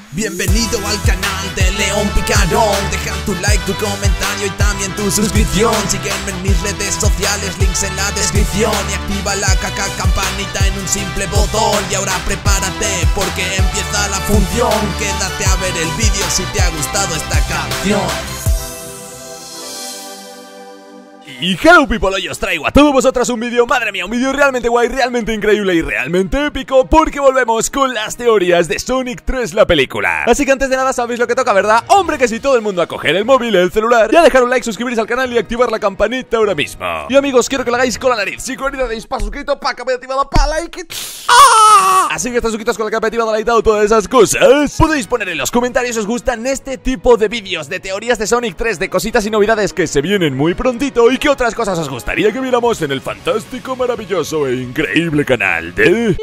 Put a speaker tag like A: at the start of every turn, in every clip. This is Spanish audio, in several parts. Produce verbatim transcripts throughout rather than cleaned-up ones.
A: Bienvenido al canal de León Picarón. Deja tu like, tu comentario y también tu suscripción. Sígueme en mis redes sociales, links en la descripción. Y activa la caca campanita en un simple botón. Y ahora prepárate porque empieza la función. Quédate a ver el vídeo si te ha gustado esta canción.
B: Y hello people, hoy os traigo a todos vosotros un vídeo, madre mía, un vídeo realmente guay, realmente increíble y realmente épico, porque volvemos con las teorías de Sonic tres, la película. Así que antes de nada sabéis lo que toca, ¿verdad? Hombre, que si todo el mundo a coger el móvil, el celular, ya dejar un like, suscribiros al canal y activar la campanita ahora mismo. Y amigos, quiero que lo hagáis con la nariz, si con deis pa' suscrito, pa' campanita activada, pa' like. ¡Ah! Así que estáis suscritos con la campanita activada, like, todas esas cosas. Podéis poner en los comentarios si os gustan este tipo de vídeos de teorías de Sonic tres, de cositas y novedades que se vienen muy prontito y que ¿qué otras cosas os gustaría que viéramos en el fantástico, maravilloso e increíble canal de León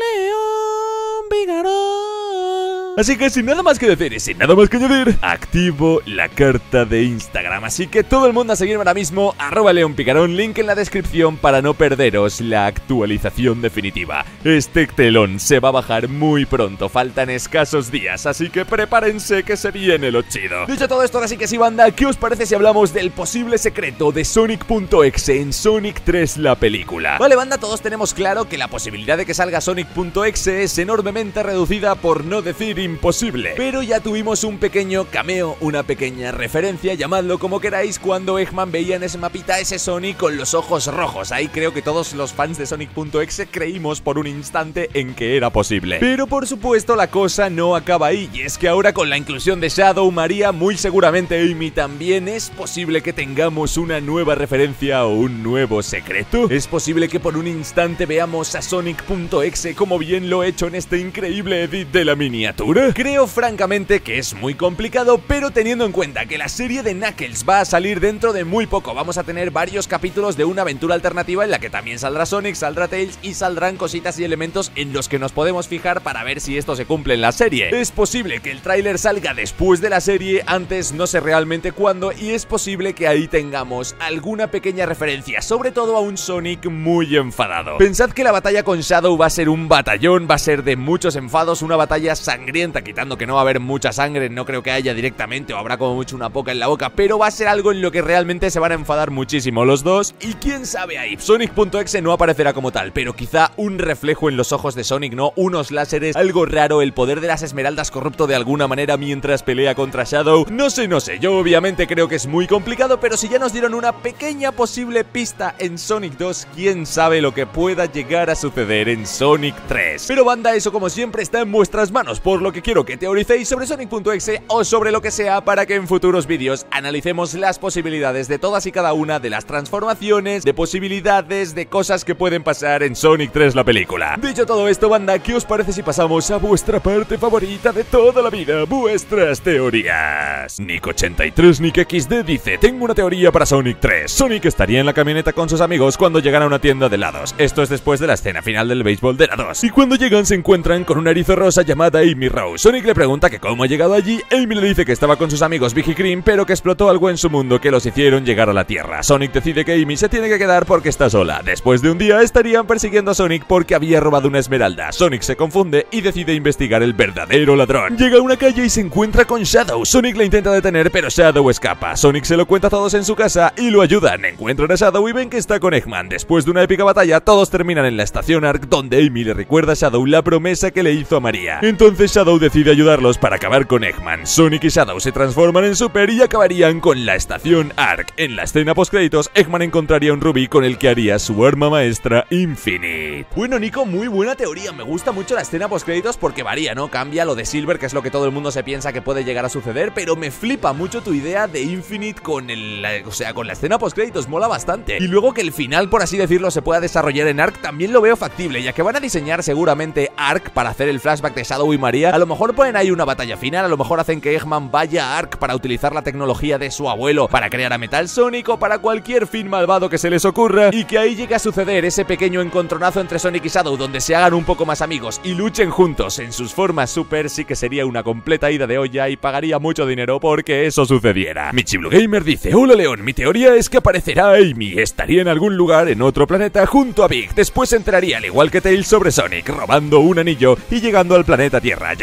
B: Picarón? Así que sin nada más que decir y sin nada más que añadir, activo la carta de Instagram. Así que todo el mundo a seguirme ahora mismo, arroba León Picarón, link en la descripción para no perderos la actualización definitiva. Este telón se va a bajar muy pronto, faltan escasos días, así que prepárense que se viene lo chido. Dicho todo esto, ahora sí que sí, banda, ¿qué os parece si hablamos del posible secreto de Sonic punto exe en Sonic tres, la película? Vale, banda, todos tenemos claro que la posibilidad de que salga Sonic punto exe es enormemente reducida, por no decir imposible, pero ya tuvimos un pequeño cameo, una pequeña referencia, llamadlo como queráis, cuando Eggman veía en ese mapita ese Sonic con los ojos rojos. Ahí creo que todos los fans de Sonic punto exe creímos por un instante en que era posible. Pero por supuesto la cosa no acaba ahí, y es que ahora con la inclusión de Shadow, María, muy seguramente Amy también, es posible que tengamos una nueva referencia o un nuevo secreto. Es posible que por un instante veamos a Sonic punto exe como bien lo he hecho en este increíble edit de la miniatura. Creo francamente que es muy complicado, pero teniendo en cuenta que la serie de Knuckles va a salir dentro de muy poco, vamos a tener varios capítulos de una aventura alternativa en la que también saldrá Sonic, saldrá Tails y saldrán cositas y elementos en los que nos podemos fijar para ver si esto se cumple en la serie. Es posible que el tráiler salga después de la serie, antes no sé realmente cuándo, y es posible que ahí tengamos alguna pequeña referencia, sobre todo a un Sonic muy enfadado. Pensad que la batalla con Shadow va a ser un batallón, va a ser de muchos enfados, una batalla sangrienta, quitando que no va a haber mucha sangre, no creo que haya directamente, o habrá como mucho una poca en la boca, pero va a ser algo en lo que realmente se van a enfadar muchísimo los dos, y quién sabe ahí, Sonic punto exe no aparecerá como tal, pero quizá un reflejo en los ojos de Sonic, ¿no? Unos láseres, algo raro, el poder de las esmeraldas corrupto de alguna manera mientras pelea contra Shadow, no sé, no sé, yo obviamente creo que es muy complicado, pero si ya nos dieron una pequeña posible pista en Sonic dos, quién sabe lo que pueda llegar a suceder en Sonic tres. Pero banda, eso como siempre está en vuestras manos, por lo que quiero que teoricéis sobre Sonic punto exe o sobre lo que sea para que en futuros vídeos analicemos las posibilidades de todas y cada una de las transformaciones, de posibilidades, de cosas que pueden pasar en Sonic tres, la película. Dicho todo esto, banda, ¿qué os parece si pasamos a vuestra parte favorita de toda la vida? Vuestras teorías. Nick ochenta y tres Nick equis de dice: tengo una teoría para Sonic tres. Sonic estaría en la camioneta con sus amigos cuando llegan a una tienda de helados. Esto es después de la escena final del béisbol de la dos. Y cuando llegan se encuentran con una erizo rosa llamada Amy Rose. Sonic le pregunta que cómo ha llegado allí, Amy le dice que estaba con sus amigos Big y Cream, pero que explotó algo en su mundo que los hicieron llegar a la Tierra. Sonic decide que Amy se tiene que quedar porque está sola. Después de un día estarían persiguiendo a Sonic porque había robado una esmeralda. Sonic se confunde y decide investigar el verdadero ladrón. Llega a una calle y se encuentra con Shadow. Sonic la intenta detener, pero Shadow escapa. Sonic se lo cuenta a todos en su casa y lo ayudan. Encuentran a Shadow y ven que está con Eggman. Después de una épica batalla, todos terminan en la estación Ark, donde Amy le recuerda a Shadow la promesa que le hizo a María. Entonces Shadow decide ayudarlos para acabar con Eggman. Sonic y Shadow se transforman en Super y acabarían con la estación Ark. En la escena postcréditos, Eggman encontraría un rubí con el que haría su arma maestra Infinite. Bueno, Nico, muy buena teoría. Me gusta mucho la escena postcréditos porque varía, ¿no? Cambia lo de Silver, que es lo que todo el mundo se piensa que puede llegar a suceder, pero me flipa mucho tu idea de Infinite con el... o sea, con la escena postcréditos, mola bastante. Y luego que el final, por así decirlo, se pueda desarrollar en Ark, también lo veo factible, ya que van a diseñar seguramente Ark para hacer el flashback de Shadow y María. A lo mejor ponen ahí una batalla final, a lo mejor hacen que Eggman vaya a Ark para utilizar la tecnología de su abuelo para crear a Metal Sonic o para cualquier fin malvado que se les ocurra, y que ahí llegue a suceder ese pequeño encontronazo entre Sonic y Shadow donde se hagan un poco más amigos y luchen juntos en sus formas super. Sí que sería una completa ida de olla y pagaría mucho dinero porque eso sucediera. Michi Blue Gamer dice: hola León, mi teoría es que aparecerá Amy, estaría en algún lugar en otro planeta junto a Big, después se enteraría al igual que Tails sobre Sonic robando un anillo y llegando al planeta Tierra.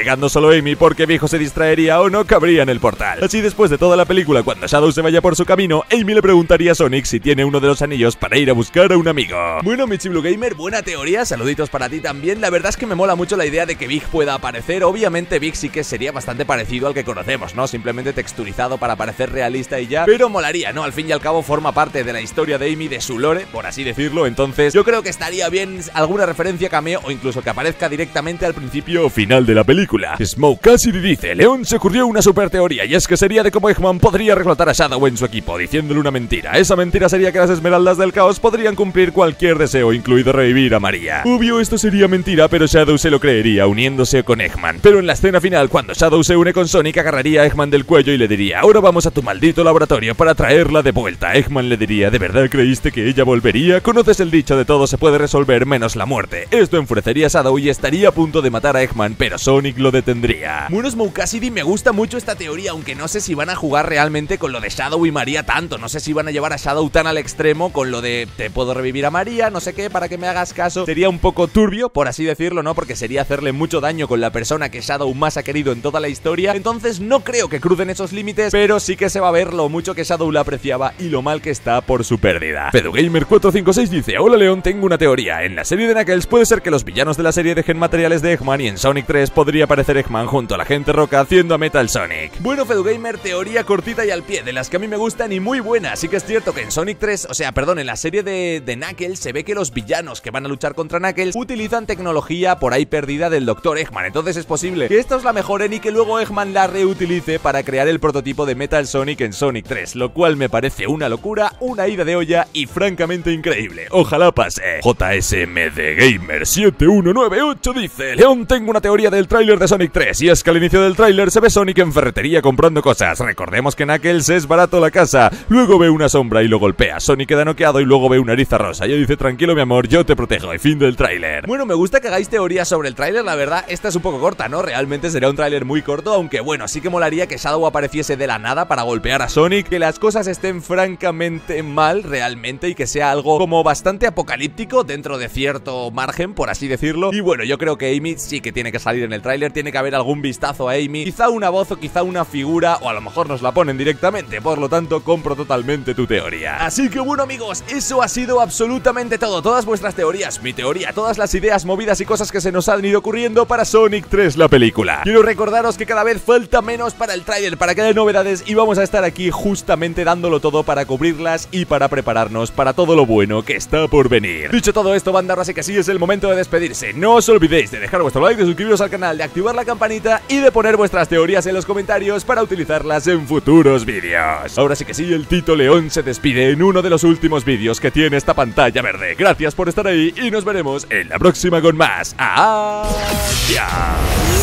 B: llegando solo Amy porque Viejo se distraería o no cabría en el portal. Así, después de toda la película, cuando Shadow se vaya por su camino, Amy le preguntaría a Sonic si tiene uno de los anillos para ir a buscar a un amigo. Bueno, Michi Blue Gamer, buena teoría, saluditos para ti también. La verdad es que me mola mucho la idea de que Big pueda aparecer. Obviamente Big sí que sería bastante parecido al que conocemos, ¿no? Simplemente texturizado para parecer realista y ya, pero molaría, ¿no? Al fin y al cabo forma parte de la historia de Amy, de su lore, por así decirlo. Entonces yo creo que estaría bien alguna referencia, cameo o incluso que aparezca directamente al principio o final de la película. Smoke Cassidy dice: León se ocurrió una super teoría, y es que sería de cómo Eggman podría reclutar a Shadow en su equipo, diciéndole una mentira. Esa mentira sería que las esmeraldas del caos podrían cumplir cualquier deseo, incluido revivir a María. Obvio, esto sería mentira, pero Shadow se lo creería uniéndose con Eggman. Pero en la escena final, cuando Shadow se une con Sonic, agarraría a Eggman del cuello y le diría: ahora vamos a tu maldito laboratorio para traerla de vuelta. Eggman le diría: ¿de verdad creíste que ella volvería? Conoces el dicho de todo se puede resolver menos la muerte. Esto enfurecería a Shadow y estaría a punto de matar a Eggman, pero Sonic lo detendría. Bueno, Smoke Cassidy, me gusta mucho esta teoría, aunque no sé si van a jugar realmente con lo de Shadow y María tanto. No sé si van a llevar a Shadow tan al extremo con lo de te puedo revivir a María, no sé qué, para que me hagas caso. Sería un poco turbio, por así decirlo, ¿no? Porque sería hacerle mucho daño con la persona que Shadow más ha querido en toda la historia. Entonces no creo que crucen esos límites, pero sí que se va a ver lo mucho que Shadow la apreciaba y lo mal que está por su pérdida. Fedogamer cuatro cinco seis dice: hola León, tengo una teoría. En la serie de Knuckles puede ser que los villanos de la serie dejen materiales de Eggman, y en Sonic tres podría aparecer Eggman junto a la gente roca haciendo a Metal Sonic. Bueno, Fedogamer, teoría cortita y al pie, de las que a mí me gustan y muy buena. Sí que es cierto que en Sonic tres, o sea, perdón, en la serie de, de Knuckles se ve que los villanos que van a luchar contra Knuckles utilizan tecnología por ahí perdida del doctor Eggman. Entonces es posible que estos la mejoren y que luego Eggman la reutilice para crear el prototipo de Metal Sonic en Sonic tres, lo cual me parece una locura, una ida de olla y francamente increíble. Ojalá pase. J S M D Gamer siete uno nueve ocho dice: León, tengo una teoría del tráiler de Sonic tres, y es que al inicio del tráiler se ve Sonic en ferretería comprando cosas. Recordemos que Knuckles es barato la casa, luego ve una sombra y lo golpea. Sonic queda noqueado y luego ve una eriza rosa. Y dice: tranquilo mi amor, yo te protejo. Y fin del tráiler. Bueno, me gusta que hagáis teorías sobre el tráiler, la verdad, esta es un poco corta, ¿no? Realmente sería un tráiler muy corto, aunque bueno, sí que molaría que Shadow apareciese de la nada para golpear a Sonic, que las cosas estén francamente mal realmente y que sea algo como bastante apocalíptico dentro de cierto margen, por así decirlo. Y bueno, yo creo que Amy sí que tiene que salir en el tráiler, tiene que haber algún vistazo a Amy, quizá una voz o quizá una figura, o a lo mejor nos la ponen directamente. Por lo tanto, compro totalmente tu teoría. Así que bueno amigos, eso ha sido absolutamente todo, todas vuestras teorías, mi teoría, todas las ideas, movidas y cosas que se nos han ido ocurriendo para Sonic tres, la película. Quiero recordaros que cada vez falta menos para el tráiler, para que haya novedades, y vamos a estar aquí justamente dándolo todo para cubrirlas y para prepararnos para todo lo bueno que está por venir. Dicho todo esto, banda, ahora sí que sí es el momento de despedirse. No os olvidéis de dejar vuestro like, de suscribiros al canal, de activar la campanita y de poner vuestras teorías en los comentarios para utilizarlas en futuros vídeos. Ahora sí que sí, el Tito León se despide en uno de los últimos vídeos que tiene esta pantalla verde. Gracias por estar ahí y nos veremos en la próxima con más. ¡Adiós!